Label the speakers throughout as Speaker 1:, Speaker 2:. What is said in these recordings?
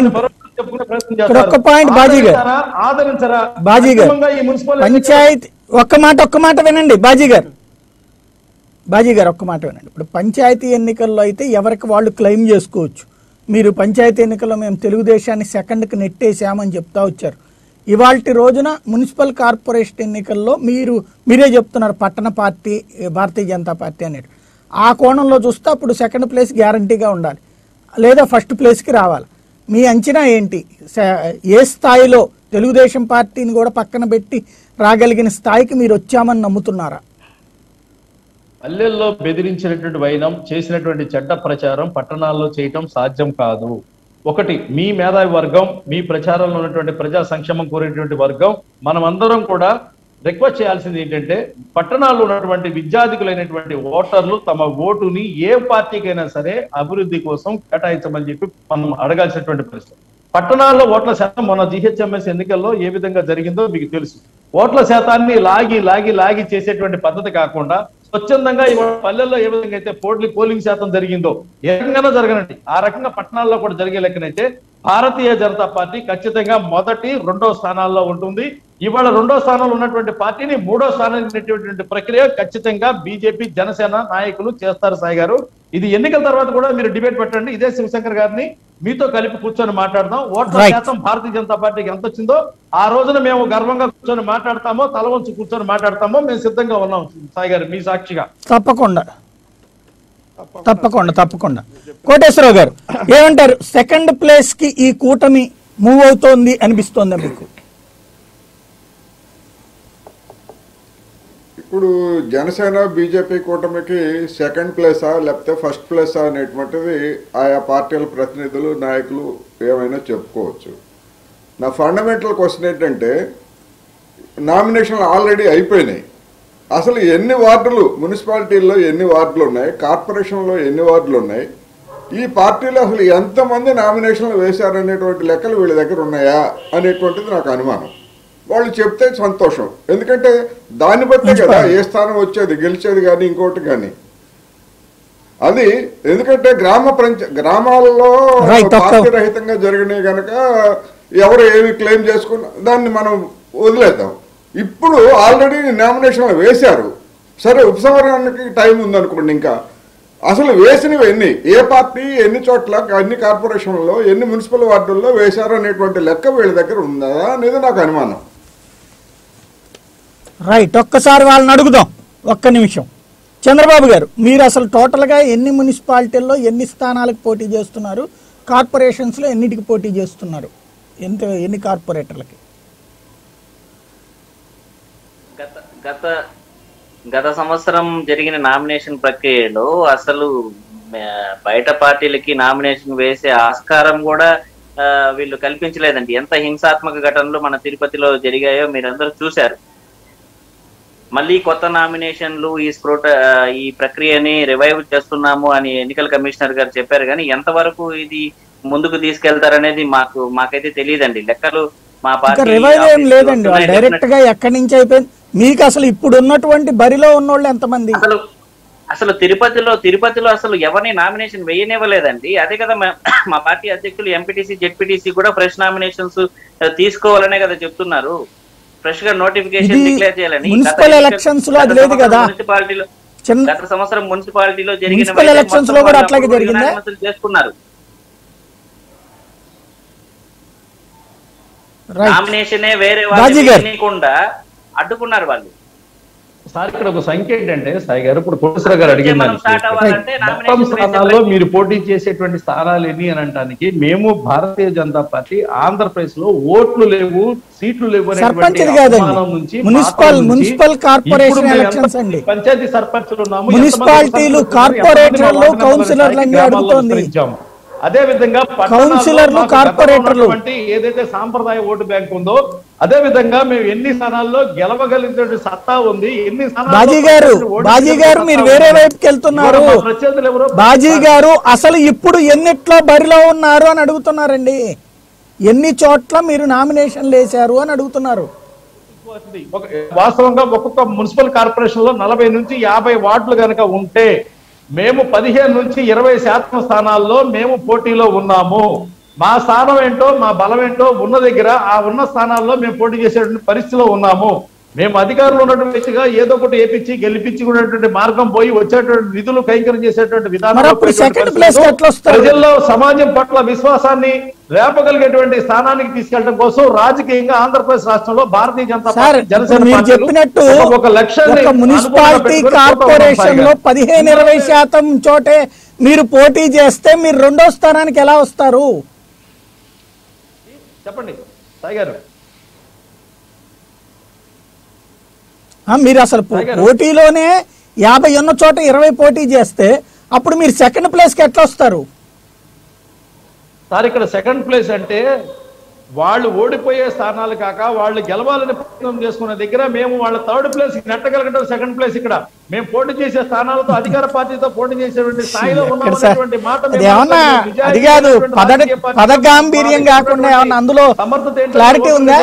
Speaker 1: Point bhaji గారు,
Speaker 2: ఆదరించరా
Speaker 1: బాజీ గారు,
Speaker 2: ఈ మున్సిపల్
Speaker 1: పంచాయతీ ఒక్క మాట వినండి బాజీ గారు ఒక్క మాట వినండి. ఇప్పుడు పంచాయతీ ఎన్నికల్లో అయితే ఎవరికి వాళ్ళు క్లెయిమ్ చేసుకోవచ్చు. మీరు పంచాయతీ ఎన్నికల్లో మేము తెలుగుదేశాన్ని సెకండ్కి నెట్టేసామని చెప్తా వచ్చారు. ఇవాల్టి రోజున మున్సిపల్ కార్పొరేషన్ ఎన్నికల్లో మీరే చెప్తున్నారు పట్టణ పార్టీ భారతీయ జనతా పార్టీ అనేది. ఆ కోణంలో చూస్తే అప్పుడు సెకండ్ ప్లేస్ గ్యారంటీగా ఉండాలి, లేదా ఫస్ట్ ప్లేస్కి రావాలి. మీ అంచనా ఏంటి? ఏ స్థాయిలో తెలుగుదేశం పార్టీని కూడా పక్కన పెట్టి రాగలిగిన స్థాయికి మీరు వచ్చామని నమ్ముతున్నారా?
Speaker 2: పల్లెల్లో బెదిరించినటువంటి వైనం, చేసినటువంటి చెడ్డ ప్రచారం పట్టణాల్లో చేయటం సాధ్యం కాదు. ఒకటి, మీ మేధావి వర్గం, మీ ప్రచారంలో ఉన్నటువంటి ప్రజా సంక్షేమం కోరేటువంటి వర్గం, మనమందరం కూడా రిక్వెస్ట్ చేయాల్సింది ఏంటంటే పట్టణాల్లో ఉన్నటువంటి విద్యార్థికులైనటువంటి ఓటర్లు తమ ఓటుని ఏ పార్టీకైనా సరే అభివృద్ధి కోసం కేటాయించమని చెప్పి మనం అడగాల్సినటువంటి పరిస్థితి. పట్టణాల్లో ఓట్ల శాతం మొన్న జిహెచ్ఎంఎస్ ఎన్నికల్లో ఏ విధంగా జరిగిందో మీకు తెలుసు. ఓట్ల శాతాన్ని లాగి చేసేటువంటి పద్ధతి కాకుండా స్వచ్ఛందంగా ఇవాళ పల్లెల్లో ఏ విధంగా అయితే పోలింగ్ శాతం జరిగిందో ఏ రకంగా జరగనండి, ఆ రకంగా పట్టణాల్లో కూడా జరిగే లెక్కనైతే భారతీయ జనతా పార్టీ ఖచ్చితంగా మొదటి, రెండో స్థానాల్లో ఉంటుంది. ఇవాళ రెండో స్థానంలో ఉన్నటువంటి పార్టీని మూడో స్థానానికి నెట్టేటువంటి ప్రక్రియ ఖచ్చితంగా బీజేపీ, జనసేన నాయకులు చేస్తారు. సాయి గారు, ఇది ఎన్నికల తర్వాత కూడా మీరు డిబేట్ పెట్టండి. ఇదే శివశంకర్ గారిని మీతో కలిపి కూర్చొని మాట్లాడదాం. ఓట్ల శాతం భారతీయ జనతా పార్టీకి ఎంత వచ్చిందో ఆ రోజున మేము గర్వంగా కూర్చొని మాట్లాడతామో, తల వంచి కూర్చొని మాట్లాడతామో మేము సిద్ధంగా ఉన్నాం. సాయి గారు, మీ సాక్షిగా.
Speaker 1: తప్పకుండా కోటేశ్వరరావు గారు ఏమంటారు? సెకండ్ ప్లేస్ కి ఈ కూటమి మూవ్ అవుతోంది అనిపిస్తోందా మీకు?
Speaker 3: ఇప్పుడు జనసేన బీజేపీ కూటమికి సెకండ్ ప్లేసా లేకపోతే ఫస్ట్ ప్లేసా అనేటువంటిది ఆయా పార్టీల ప్రతినిధులు, నాయకులు ఏమైనా చెప్పుకోవచ్చు. నా ఫండమెంటల్ క్వశ్చన్ ఏంటంటే, నామినేషన్లు ఆల్రెడీ అయిపోయినాయి. అసలు ఎన్ని వార్డులు, మున్సిపాలిటీల్లో ఎన్ని వార్డులు ఉన్నాయి, కార్పొరేషన్లో ఎన్ని వార్డులు ఉన్నాయి, ఈ పార్టీలో అసలు ఎంతమంది నామినేషన్లు వేశారనేటువంటి లెక్కలు వీళ్ళ దగ్గర ఉన్నాయా అనేటువంటిది నాకు అనుమానం. వాళ్ళు చెప్తే సంతోషం, ఎందుకంటే దాన్ని బట్టే కదా ఏ స్థానం వచ్చేది, గెలిచేది కానీ ఇంకోటి కానీ. అది ఎందుకంటే గ్రామాలలో పార్టీ రహితంగా జరిగినాయి కనుక ఎవరు ఏమి క్లెయిమ్ చేసుకున్నా దాన్ని మనం వదిలేద్దాం. ఇప్పుడు ఆల్రెడీ నామినేషన్లు వేశారు, సరే ఉపసంహరణకి టైం ఉందనుకోండి. ఇంకా అసలు వేసినవి ఎన్ని, ఏ పార్టీ ఎన్ని చోట్ల, అన్ని కార్పొరేషన్లలో ఎన్ని మున్సిపల్ వార్డుల్లో వేశారు అనేటువంటి లెక్క వీళ్ళ దగ్గర ఉందా అనేది నాకు అనుమానం.
Speaker 1: రైట్, ఒక్కసారి వాళ్ళని అడుగుదాం. ఒక్క నిమిషం. చంద్రబాబు గారు, మీరు అసలు టోటల్గా ఎన్ని మున్సిపాలిటీల్లో ఎన్ని స్థానాలకు పోటీ చేస్తున్నారు, కార్పొరేషన్స్లో ఎన్నిటికి పోటీ చేస్తున్నారు, ఎన్ని కార్పొరేటర్లకి?
Speaker 4: గత సంవత్సరం జరిగిన నామినేషన్ ప్రక్రియలో అసలు బయట పార్టీలకి నామినేషన్ వేసే ఆస్కారం కూడా వీళ్ళు కల్పించలేదండి. ఎంత హింసాత్మక ఘటనలు మన తిరుపతిలో జరిగాయో మీరందరూ చూశారు. మళ్ళీ కొత్త నామినేషన్లు ఈ ప్రక్రియని రివైవ్ చేస్తున్నాము అని ఎన్నికల కమిషనర్ గారు చెప్పారు, కానీ ఎంతవరకు ఇది ముందుకు తీసుకెళ్తారనేది మాకైతే తెలియదండి. లెక్కలు మా పార్టీ
Speaker 1: రివైవ్ ఏం లేదండి, డైరెక్ట్ గా ఎక్కడి నుంచి అయిపోయింది. మీకు అసలు ఇప్పుడు ఉన్నటువంటి బరిలో ఉన్నోళ్ళు ఎంతమంది?
Speaker 4: అసలు తిరుపతిలో అసలు ఎవరిని నామినేషన్ వేయనివ్వలేదండి. అదే కదా మా పార్టీ అధ్యక్షులు ఎంపీటీసీ, జెడ్పీటీసీ కూడా ఫ్రెష్ నామినేషన్స్ తీసుకోవాలనే కదా చెప్తున్నారు. ఫ్రెష్ గా నోటిఫికేషన్ డిక్లేర్ చేయాలని.
Speaker 1: మున్సిపల్ ఎలక్షన్స్ లో అది లేదు కదా,
Speaker 4: మున్సిపాలిటీలో గత సంవత్సరం మున్సిపాలిటీలో జరిగిన
Speaker 1: ఎలక్షన్స్ లో కూడా అట్లాగే జరిగింది.
Speaker 4: చేసుకున్నారు. నామినేషనే వేరే వాళ్ళకుండా అడ్డుకున్నారు వాళ్ళు.
Speaker 2: సార్, ఇక్కడ ఒక సంఖ్య ఏంటంటే సాయి గారు, ఇప్పుడు కోటేశ్వర గారు అడిగింది మొత్తం స్థానాల్లో మీరు పోటీ చేసేటువంటి స్థానాలు ఎన్ని అని అనడానికి, మేము భారతీయ జనతా పార్టీ ఆంధ్రప్రదేశ్ లో ఓట్లు లేవు, సీట్లు లేవు
Speaker 1: నుంచి మున్సిపల్ కార్పొరేషన్ ఎలక్షన్స్ అండి,
Speaker 2: పంచాయతీ సర్పంచ్లు ఉన్నాము,
Speaker 1: మున్సిపాలిటీలు, కార్పొరేటర్లు, కౌన్సిలర్లు అడుగుతోంది.
Speaker 2: అదే విధంగా
Speaker 1: కౌన్సిలర్లు, కార్పొరేటర్లు
Speaker 2: ఏదైతే సాంప్రదాయ ఓటు బ్యాంక్ ఉందో అదే విధంగా మేము ఎన్ని స్థానాల్లో గెలవగలిగిన సత్తా ఉంది.
Speaker 1: బాజీ గారు మీరు వేరే వైపుకి వెళ్తున్నారు. బాజీ గారు అసలు ఇప్పుడు ఎన్నిట్లో బరిలో ఉన్నారు అని అడుగుతున్నారండి. ఎన్ని చోట్ల మీరు నామినేషన్లు వేశారు అని అడుగుతున్నారు.
Speaker 2: వాస్తవంగా ఒక్కొక్క మున్సిపల్ కార్పొరేషన్ లో 40 నుంచి 50 వార్డులు కనుక ఉంటే మేము 15 నుంచి 20% స్థానాల్లో మేము పోటీలో ఉన్నాము. మా స్థానం ఏంటో మా బలం ఏంటో ఉన్న దగ్గర ఆ ఉన్న స్థానాల్లో మేము పోటీ చేసేటువంటి పరిస్థితిలో ఉన్నాము. మేము అధికారంలో ఉన్నటువంటి వ్యక్తిగా ఏదో ఒకటి ఏపించి గెలిపించుకునేటువంటి మార్గం పోయి వచ్చేటువంటి నిధులు కైంకర్యం చేసేటువంటి విధానం ప్రజల్లో సమాజం పట్ల విశ్వాసాన్ని రేపగలిగేటువంటి స్థానానికి తీసుకెళ్లడం కోసం రాజకీయంగా ఆంధ్రప్రదేశ్ రాష్ట్రంలో భారతీయ జనతా పార్టీ జనసేన
Speaker 1: చెప్పినట్టు
Speaker 2: ఒక లక్ష్యాన్ని
Speaker 1: మున్సిపాలిటీ కార్పొరేషన్ లో 15-20% చోటే మీరు పోటీ చేస్తే మీరు రెండో స్థానానికి ఎలా వస్తారు?
Speaker 2: చెప్పండి సాయి గారు.
Speaker 1: మీరు అసలు పోటీలోనే 50 ఉన్న చోట 20 పోటీ చేస్తే అప్పుడు మీరు సెకండ్ ప్లేస్ కి ఎట్లా వస్తారు
Speaker 2: సార్? ఇక్కడ సెకండ్ ప్లేస్ అంటే వాళ్ళు ఓడిపోయే స్థానాలు కాక వాళ్ళు గెలవాలని ప్రయత్నం చేసుకునే దగ్గర మేము వాళ్ళ థర్డ్ ప్లేస్ నెట్టగలగడం సెకండ్ ప్లేస్. ఇక్కడ మేము పోటీ చేసే స్థానాలతో అధికార పార్టీతో పోటీ చేసేటువంటి స్థాయిలో ఉన్నటువంటి మాట
Speaker 1: అది కాదు. పదగాంభీర్యం కాకుండా ఏమన్నా అందులో క్లారిటీ ఉందా?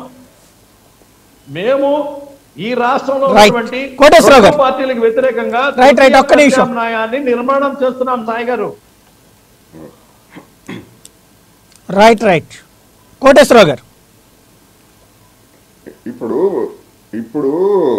Speaker 2: మేము ఈ రాష్ట్రంలో పార్టీలకు వ్యతిరేకంగా న్యాయాన్ని నిర్మాణం చేస్తున్నాం సాయి గారు.
Speaker 1: రైట్ కోటేశ్వరరావు గారు.
Speaker 3: ఇప్పుడు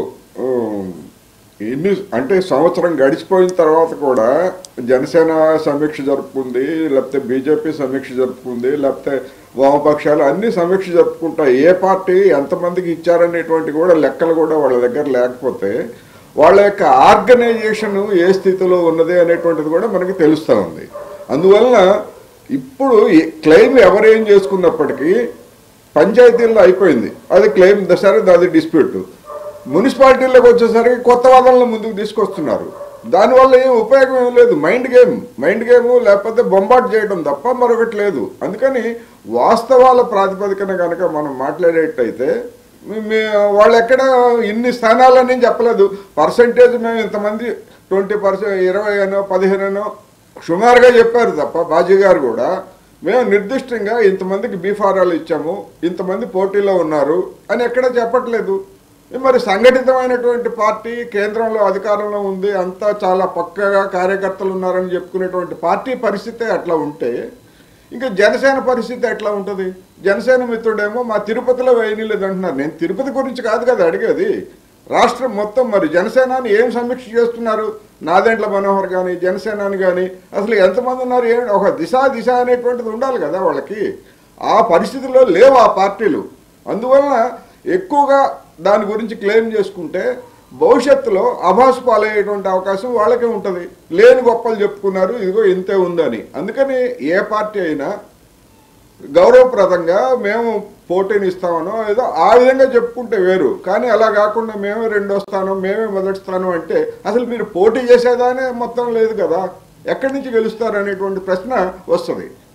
Speaker 3: ఎన్ని అంటే సంవత్సరం గడిచిపోయిన తర్వాత కూడా జనసేన సమీక్ష జరుపుకుంది, లేకపోతే బీజేపీ సమీక్ష జరుపుకుంది, లేకపోతే వామపక్షాలు అన్ని సమీక్ష జరుపుకుంటాయి. ఏ పార్టీ ఎంతమందికి ఇచ్చారనేటువంటి కూడా లెక్కలు కూడా వాళ్ళ దగ్గర లేకపోతే వాళ్ళ యొక్క ఆర్గనైజేషన్ ఏ స్థితిలో ఉన్నది అనేటువంటిది కూడా మనకి తెలుస్తూ ఉంది. అందువలన ఇప్పుడు క్లెయిమ్ ఎవరేం చేసుకున్నప్పటికీ పంచాయతీల్లో అయిపోయింది, అది క్లెయిమ్ సరే, అది డిస్ప్యూట్. మున్సిపాలిటీలోకి వచ్చేసరికి కొత్త వాదనలు ముందుకు తీసుకొస్తున్నారు. దానివల్ల ఏం ఉపయోగం ఏం లేదు. మైండ్ గేమ్ లేకపోతే బొంబాట్ చేయడం తప్ప మరొకటి లేదు. అందుకని వాస్తవాల ప్రాతిపదికన కనుక మనం మాట్లాడేటైతే వాళ్ళు ఎక్కడ ఇన్ని స్థానాలని చెప్పలేదు. పర్సంటేజ్ మేము ఇంతమంది 20%, 20 15 సుమారుగా చెప్పారు తప్ప బాజీ గారు కూడా మేము నిర్దిష్టంగా ఇంతమందికి బీఫారాలు ఇచ్చాము, ఇంతమంది పోటీలో ఉన్నారు అని ఎక్కడా చెప్పట్లేదు. మరి సంఘటితమైనటువంటి పార్టీ కేంద్రంలో అధికారంలో ఉంది, అంతా చాలా పక్కగా కార్యకర్తలు ఉన్నారని చెప్పుకునేటువంటి పార్టీ పరిస్థితే అట్లా ఉంటే ఇంకా జనసేన పరిస్థితి ఎట్లా ఉంటుంది? జనసేన మిత్రుడేమో మా తిరుపతిలో వేయనీలేదు అంటున్నారు. నేను తిరుపతి గురించి కాదు కదా అడిగేది, రాష్ట్రం మొత్తం. మరి జనసేనని ఏం సమీక్ష చేస్తున్నారు? నాదెండ్ల మనోహర్ కానీ జనసేనని కానీ అసలు ఎంతమంది ఉన్నారు? ఒక దిశ అనేటువంటిది ఉండాలి కదా వాళ్ళకి. ఆ పరిస్థితుల్లో లేవు ఆ పార్టీలు. అందువలన ఎక్కువగా దాని గురించి క్లెయిమ్ చేసుకుంటే భవిష్యత్తులో అభాసు పాలయ్యేటువంటి అవకాశం వాళ్ళకే ఉంటుంది. లేని గొప్పలు చెప్పుకున్నారు, ఇదిగో ఇంతే ఉందని. అందుకని ఏ పార్టీ అయినా గౌరవప్రదంగా మేము పోటీని ఇస్తామనో ఏదో ఆ విధంగా చెప్పుకుంటే వేరు. కానీ అలా కాకుండా మేమే రెండో స్థానం, మేమే మొదటి స్థానం అంటే అసలు మీరు పోటీ చేసేదానే మొత్తం లేదు కదా, ఎక్కడి నుంచి గెలుస్తారు అనేటువంటి ప్రశ్న వస్తుంది.